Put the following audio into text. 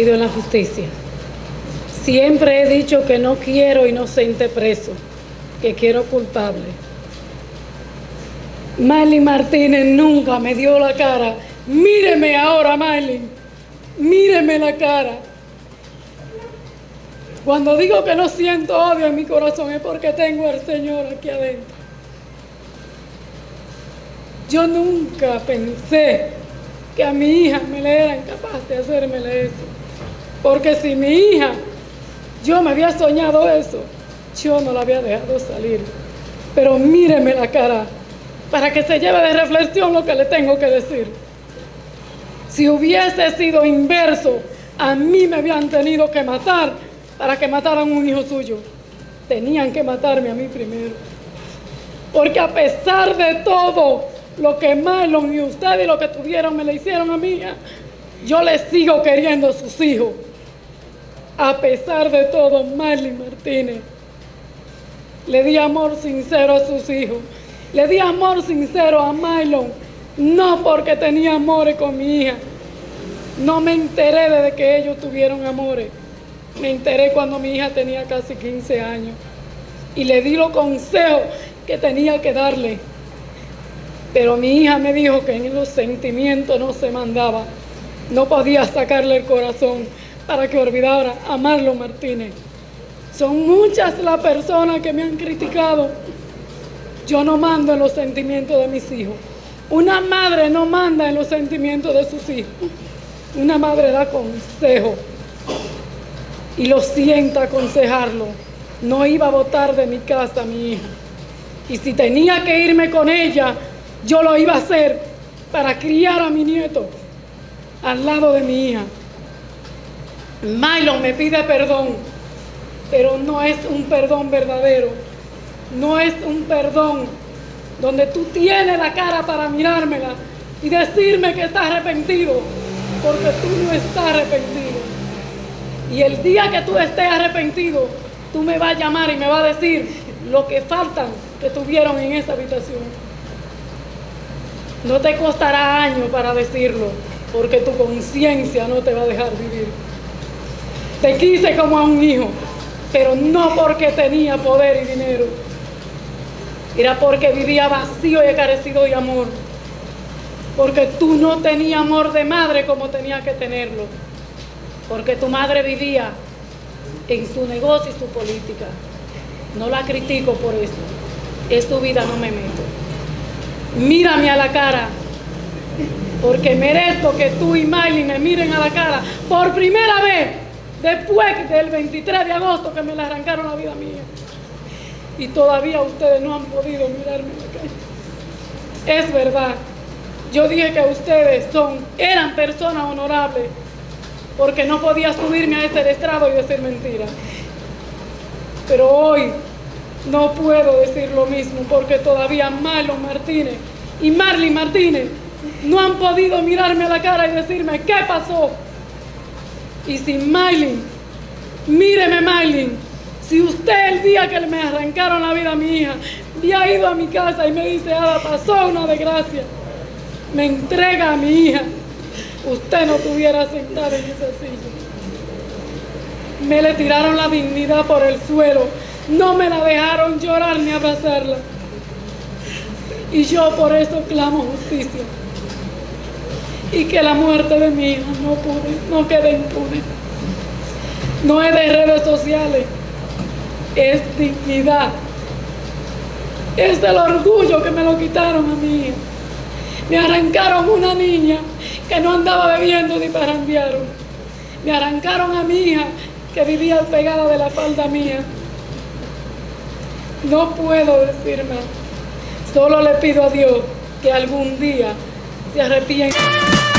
creído en la justicia. Siempre he dicho que no quiero inocente preso, que quiero culpable. Marlene Martínez nunca me dio la cara. Míreme ahora, Marlene. Míreme la cara. Cuando digo que no siento odio en mi corazón es porque tengo al Señor aquí adentro. Yo nunca pensé que a mi hija me le era incapaz de hacérmele eso. Porque si mi hija, yo me había soñado eso, yo no la había dejado salir. Pero míreme la cara, para que se lleve de reflexión lo que le tengo que decir. Si hubiese sido inverso, a mí me habían tenido que matar para que mataran un hijo suyo. Tenían que matarme a mí primero. Porque a pesar de todo lo que Marlon y ustedes y lo que tuvieron me le hicieron a mí, yo le sigo queriendo a sus hijos. A pesar de todo, Marlene Martínez le di amor sincero a sus hijos. Le di amor sincero a Marlon, no porque tenía amores con mi hija. No me enteré desde que ellos tuvieron amores. Me enteré cuando mi hija tenía casi 15 años. Y le di los consejos que tenía que darle. Pero mi hija me dijo que en los sentimientos no se mandaba. No podía sacarle el corazón para que olvidara a Marlon Martínez. Son muchas las personas que me han criticado. Yo no mando en los sentimientos de mis hijos. Una madre no manda en los sentimientos de sus hijos. Una madre da consejo y lo sienta aconsejarlo. No iba a botar de mi casa a mi hija. Y si tenía que irme con ella, yo lo iba a hacer para criar a mi nieto al lado de mi hija. Marlon me pide perdón, pero no es un perdón verdadero. No es un perdón donde tú tienes la cara para mirármela y decirme que estás arrepentido, porque tú no estás arrepentido. Y el día que tú estés arrepentido, tú me vas a llamar y me vas a decir lo que faltan que tuvieron en esa habitación. No te costará años para decirlo, porque tu conciencia no te va a dejar vivir. Te quise como a un hijo, pero no porque tenía poder y dinero. Era porque vivía vacío y carecido de amor. Porque tú no tenías amor de madre como tenías que tenerlo. Porque tu madre vivía en su negocio y su política. No la critico por eso. Es tu vida, no me meto. Mírame a la cara. Porque merezco que tú y Miley me miren a la cara por primera vez después del 23 de agosto que me le arrancaron la vida mía. Y todavía ustedes no han podido mirarme en la cara. Es verdad. Yo dije que ustedes eran personas honorables porque no podía subirme a ese estrado y decir mentiras. Pero hoy no puedo decir lo mismo porque todavía Marlon Martínez y Marlene Martínez no han podido mirarme a la cara y decirme qué pasó. Y si Marlene, míreme Marlene, si usted el día que me arrancaron la vida a mi hija había ido a mi casa y me dice, Ada, pasó una desgracia, me entrega a mi hija, usted no estuviera sentada en esa silla. Me le tiraron la dignidad por el suelo, no me la dejaron llorar ni abrazarla. Y yo por eso clamo justicia. Y que la muerte de mi hija no quede impune. No es de redes sociales, es dignidad. Es el orgullo que me lo quitaron a mi hija. Me arrancaron una niña que no andaba bebiendo ni parrandearon. Me arrancaron a mi hija que vivía pegada de la falda mía. No puedo decir más. Solo le pido a Dios que algún día se arrepienta.